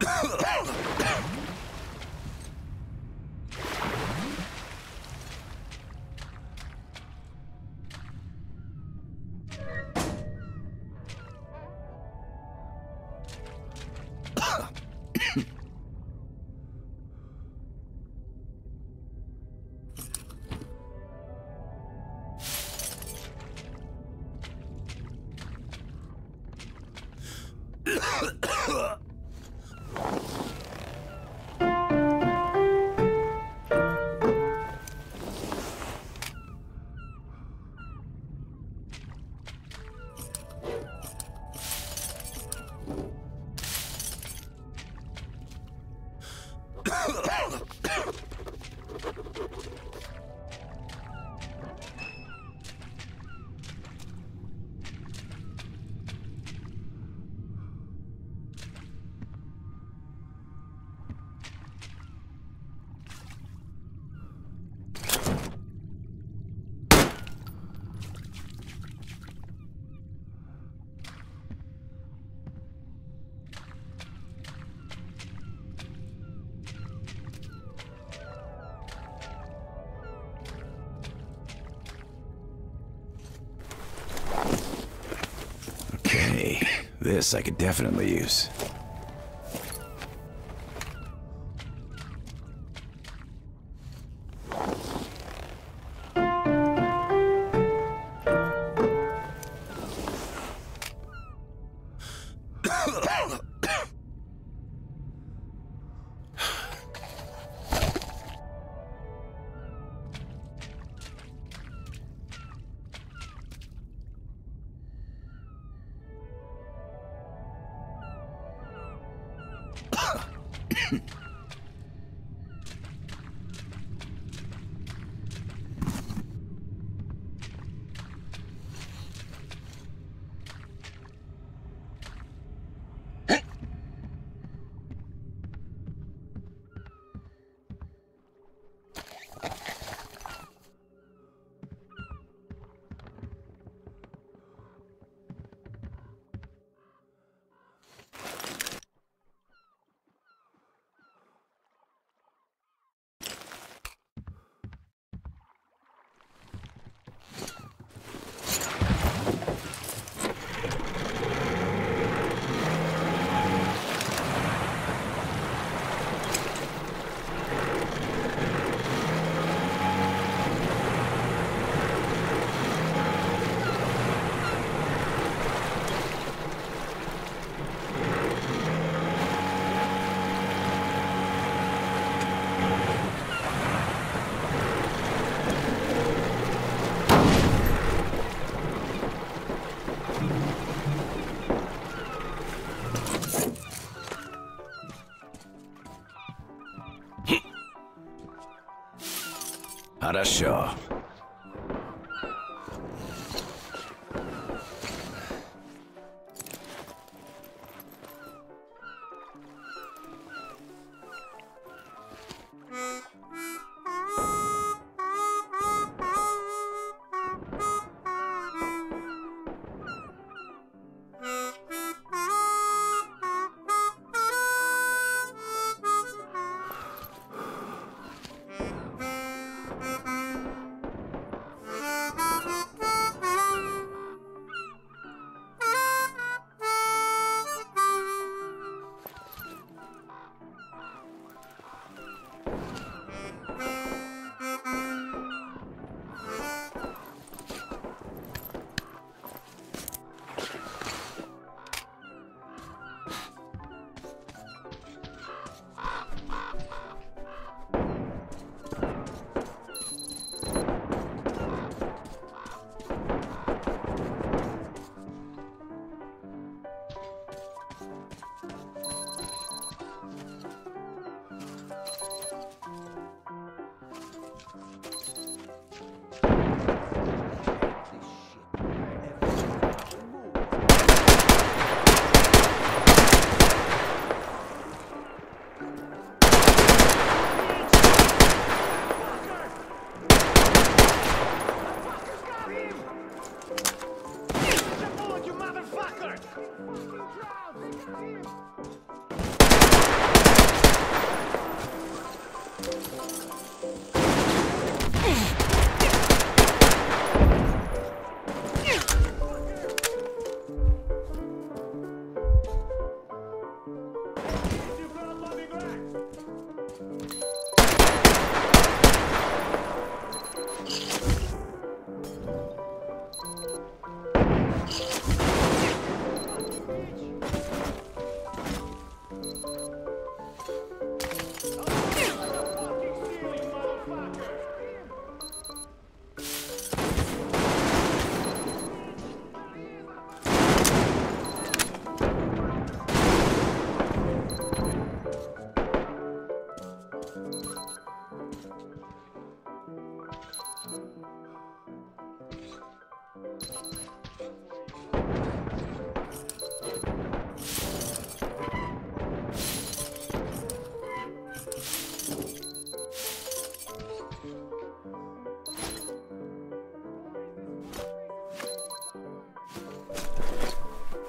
Okay, this I could definitely use. Хорошо.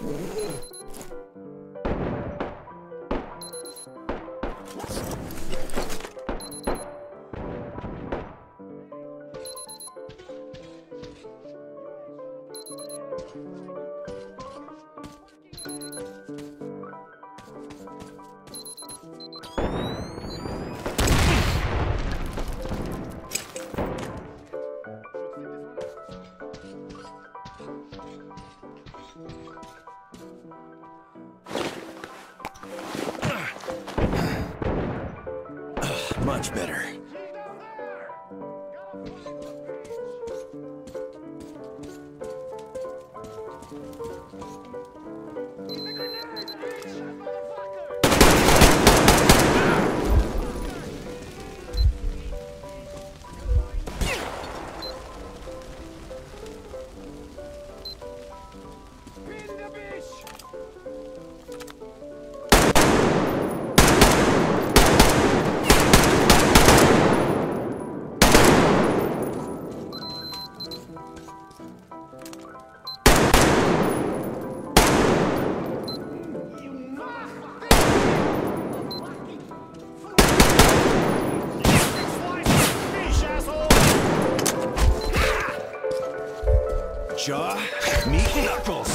Much better. Jaw, meet Knuckles.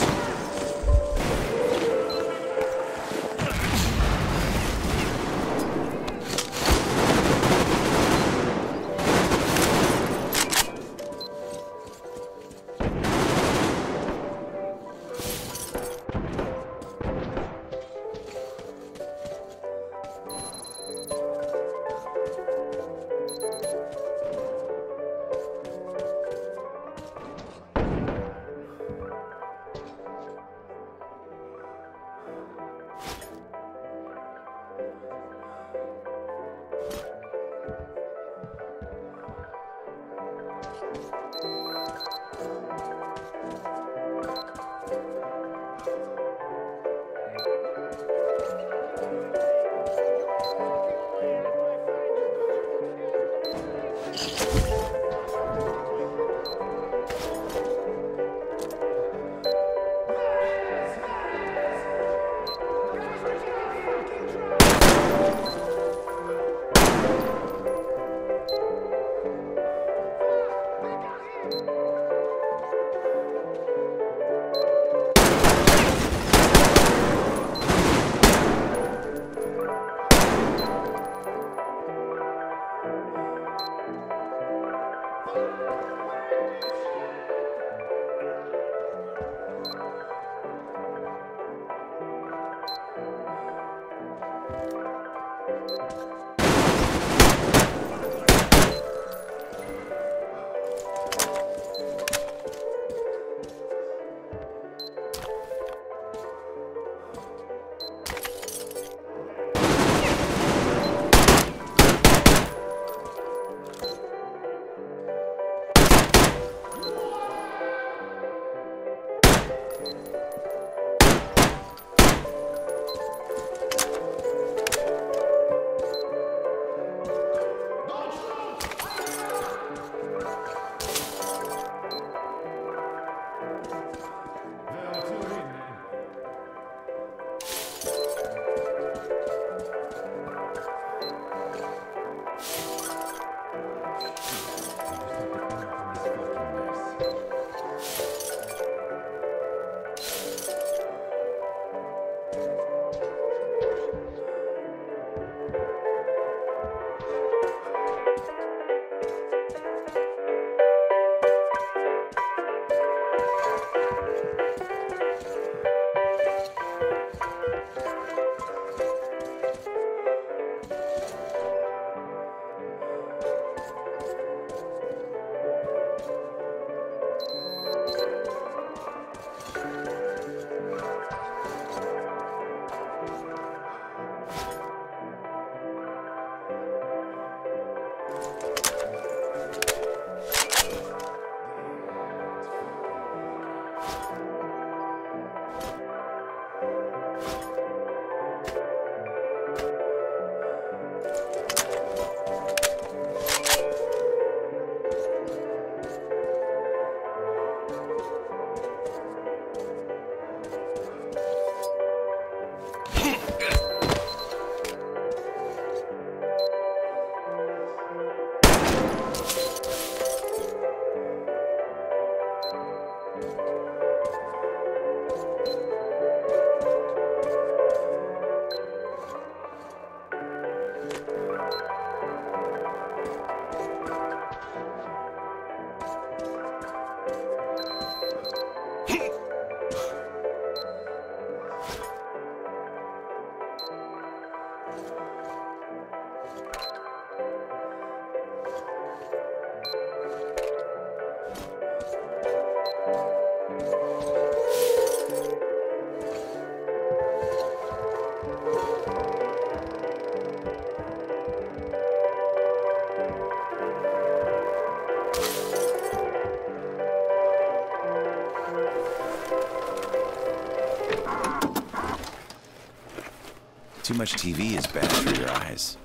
Too much TV is bad for your eyes.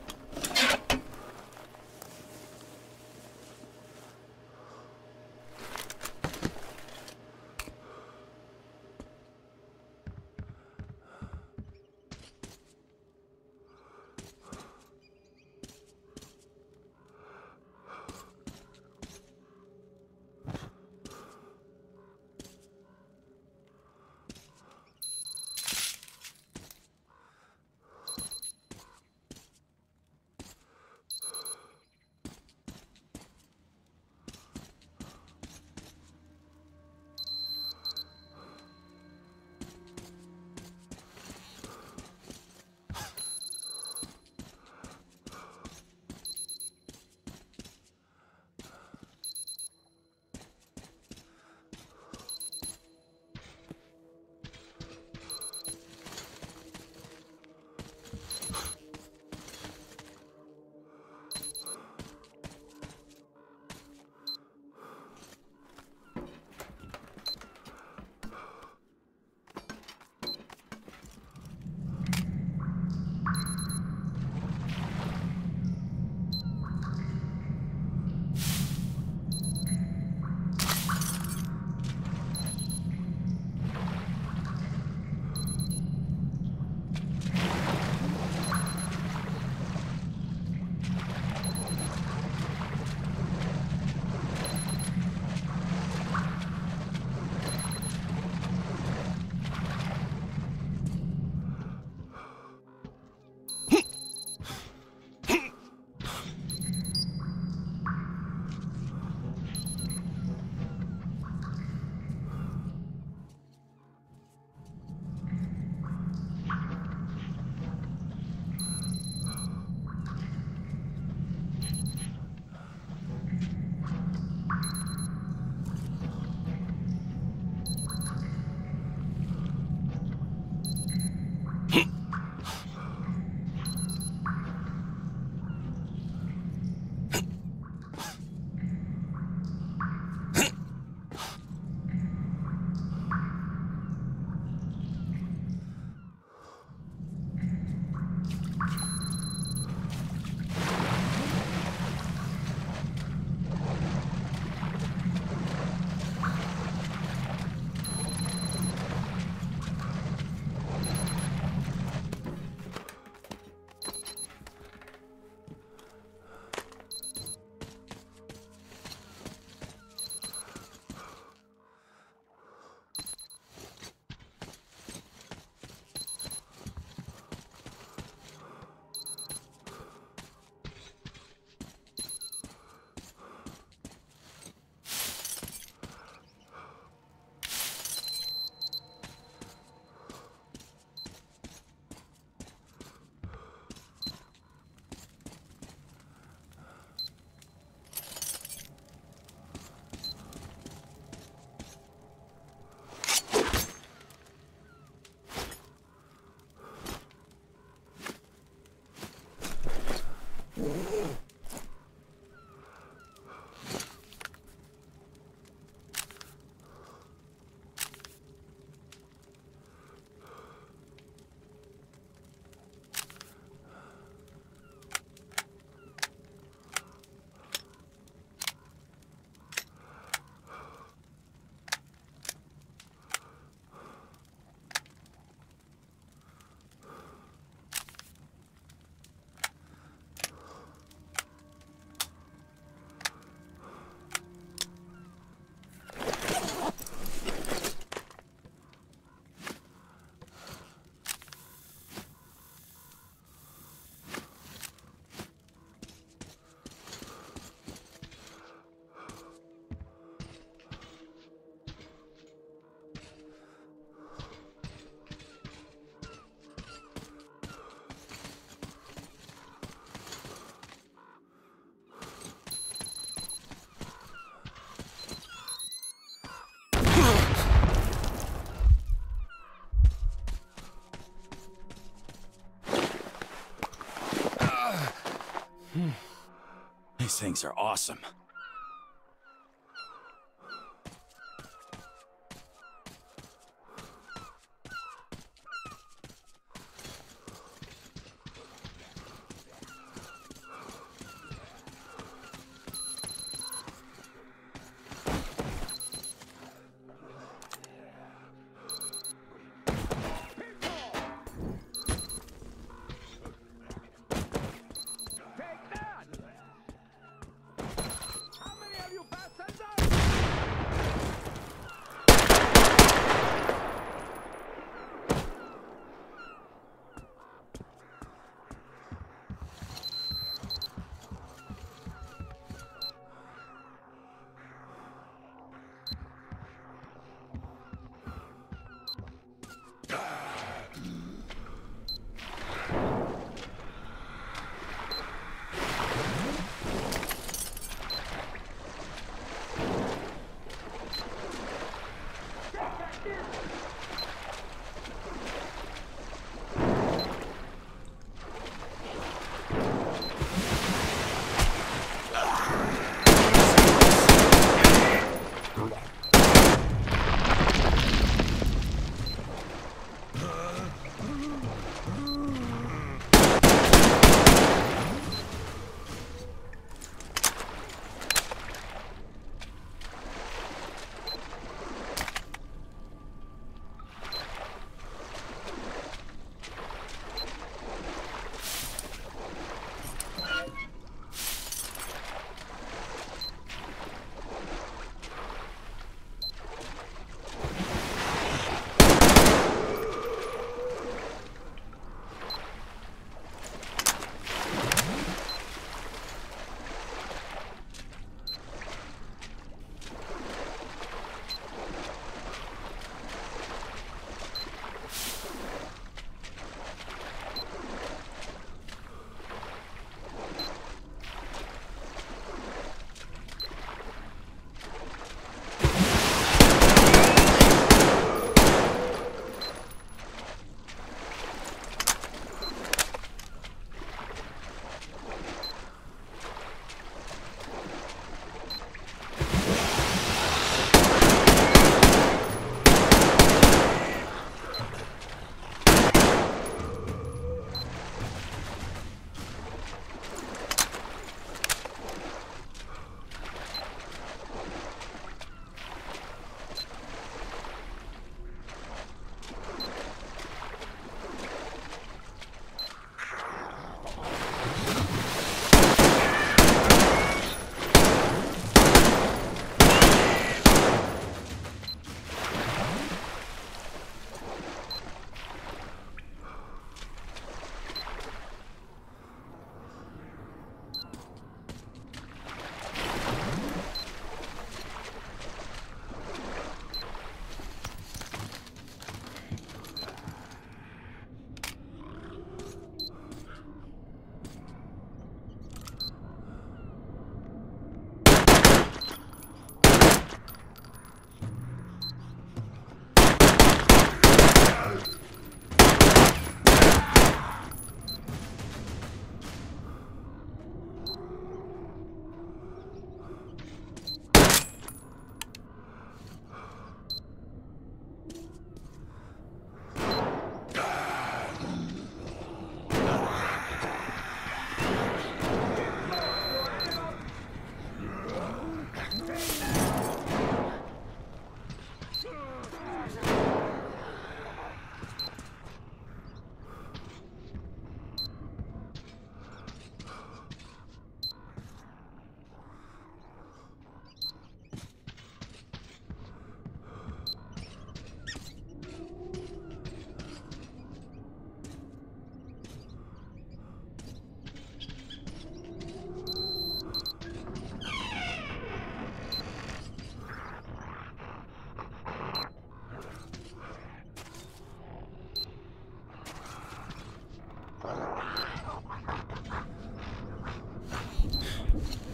These things are awesome.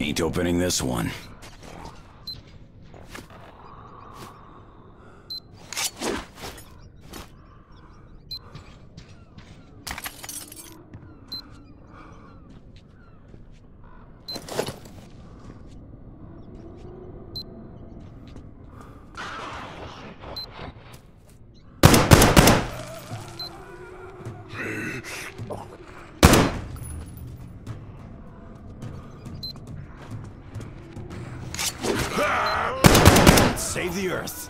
Ain't opening this one. Save the Earth.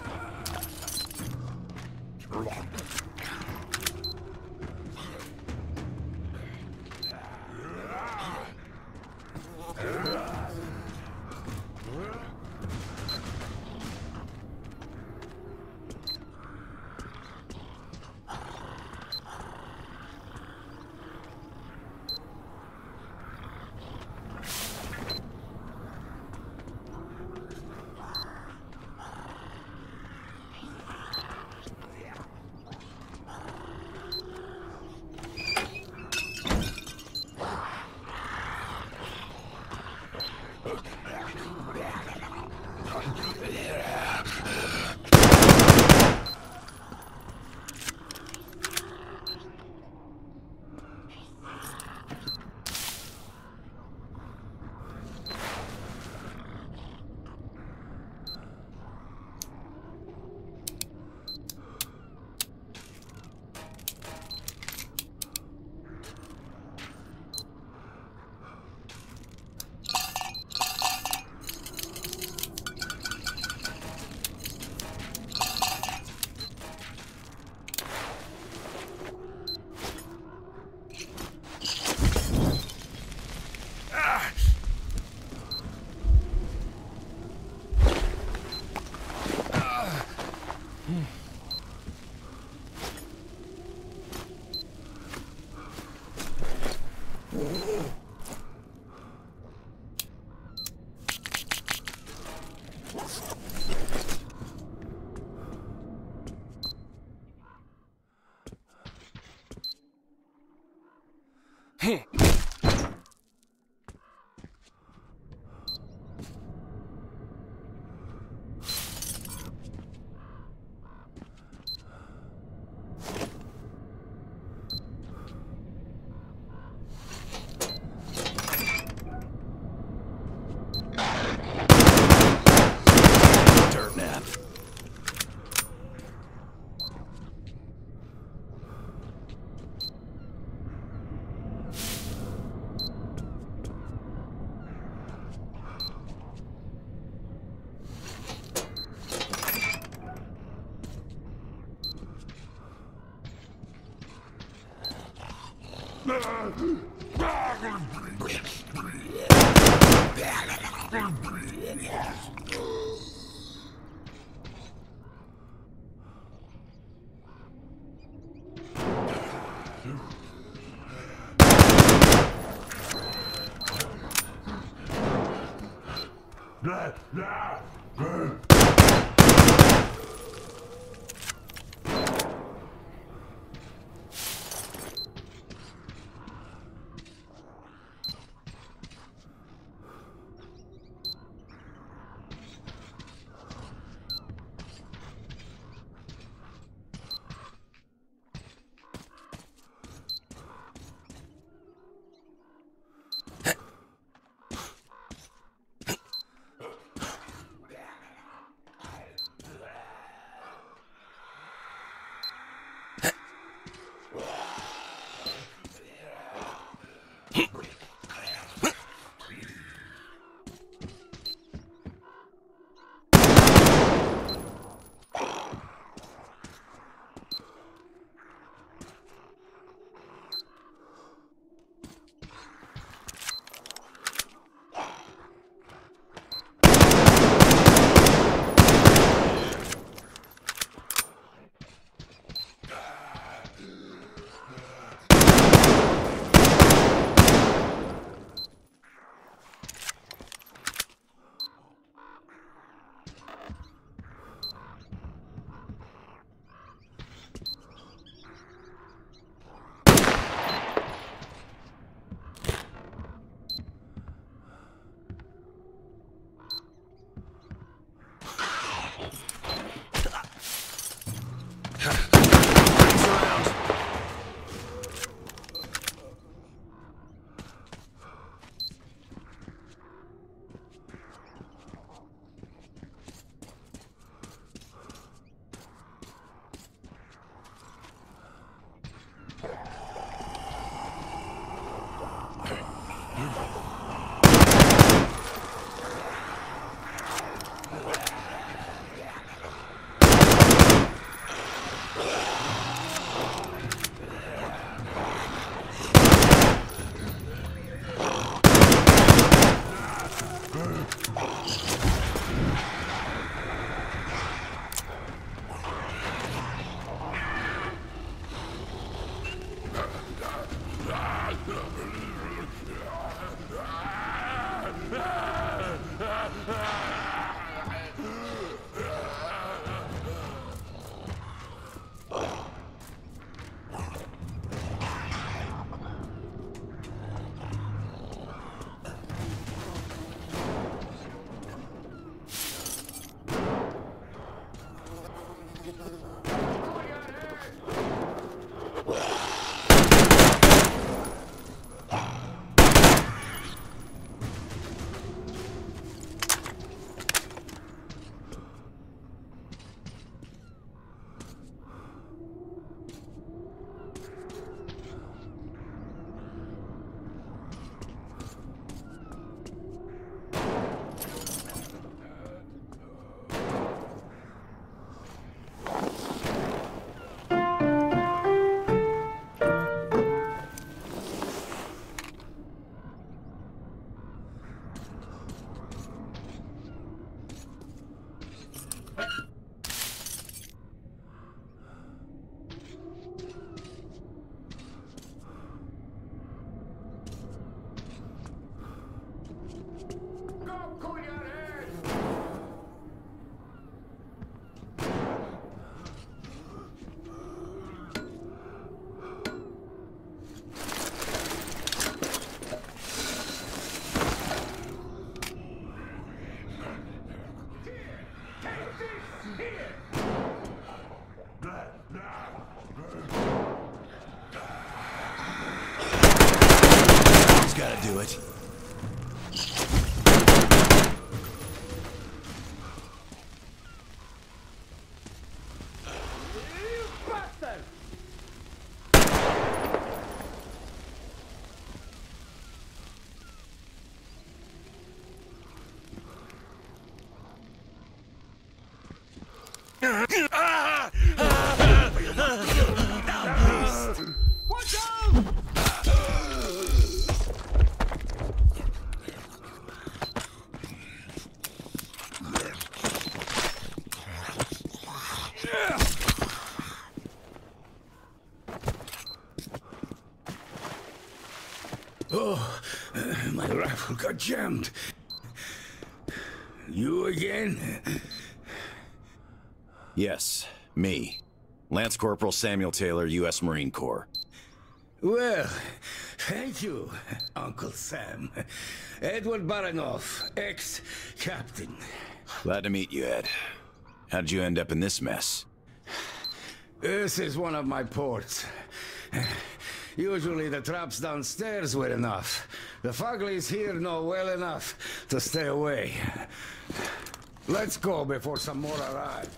Gotta do it. Watch out! Oh, my rifle got jammed. You again? Yes, me. Lance Corporal Samuel Taylor, U.S. Marine Corps. Well, thank you, Uncle Sam. Edward Baranov, ex-captain. Glad to meet you, Ed. How did you end up in this mess? This is one of my ports. Usually the traps downstairs were enough. The Fuglies here know well enough to stay away. Let's go before some more arrive.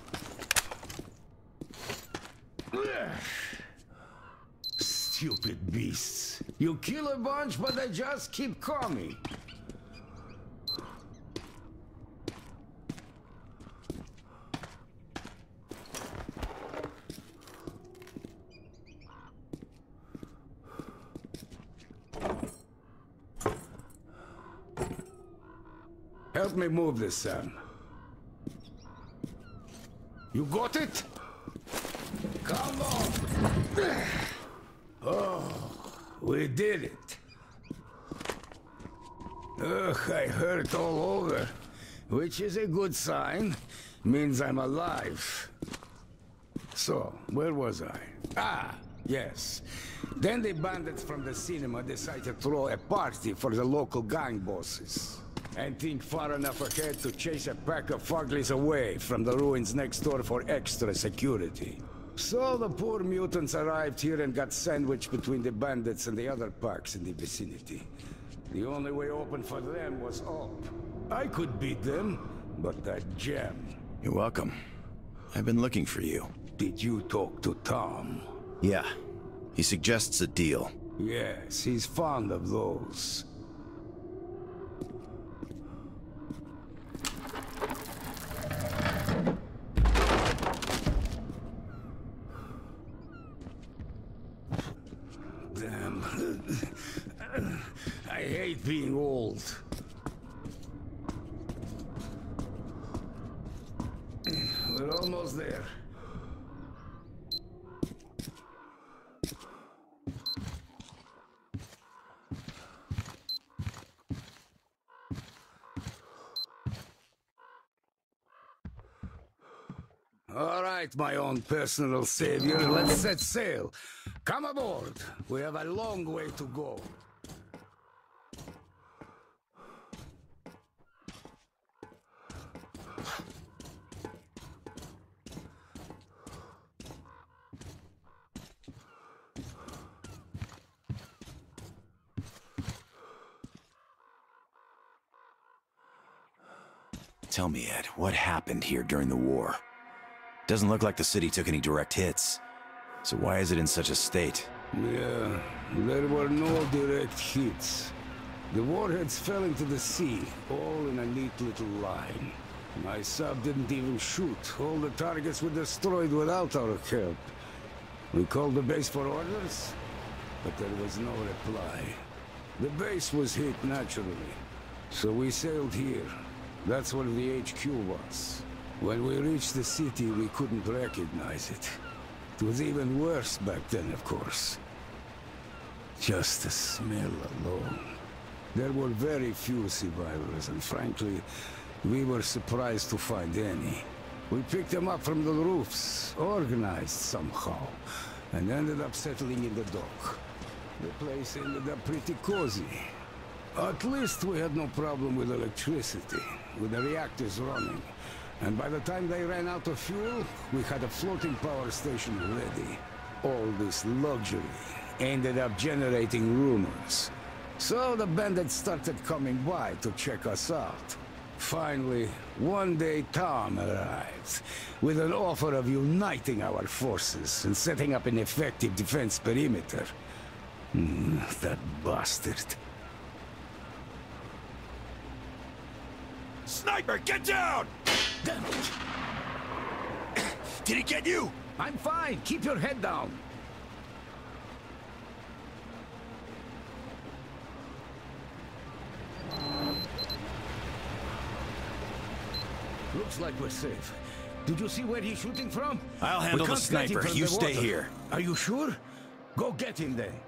Stupid beasts. You kill a bunch, but they just keep coming. Help me move this, Sam. You got it? Come on! Oh, we did it. Ugh, I hurt all over. Which is a good sign. Means I'm alive. So, where was I? Ah, yes. Then the bandits from the cinema decided to throw a party for the local gang bosses. And think far enough ahead to chase a pack of Fuglies away from the ruins next door for extra security. So the poor mutants arrived here and got sandwiched between the bandits and the other packs in the vicinity. The only way open for them was up. I could beat them, but that gem... You're welcome. I've been looking for you. Did you talk to Tom? Yeah. He suggests a deal. Yes, he's fond of those. Damn. I hate being old. We're almost there. All right, my own personal savior, let's set sail. Come aboard. We have a long way to go. Tell me, Ed, what happened here during the war? Doesn't look like the city took any direct hits. So why is it in such a state? Yeah, there were no direct hits. The warheads fell into the sea, all in a neat little line. My sub didn't even shoot. All the targets were destroyed without our help. We called the base for orders, but there was no reply. The base was hit naturally, so we sailed here. That's where the HQ was. When we reached the city, we couldn't recognize it. It was even worse back then, of course. Just the smell alone. There were very few survivors, and frankly, we were surprised to find any. We picked them up from the roofs, organized somehow, and ended up settling in the dock. The place ended up pretty cozy. At least we had no problem with electricity, with the reactors running. And by the time they ran out of fuel, we had a floating power station ready. All this luxury ended up generating rumors. So the bandits started coming by to check us out. Finally, one day Tom arrived, with an offer of uniting our forces and setting up an effective defense perimeter. That bastard. Sniper, get down! Damn it! Did he get you? I'm fine. Keep your head down. Looks like we're safe. Did you see where he's shooting from? I'll handle the sniper. You stay here. Are you sure? Go get him then.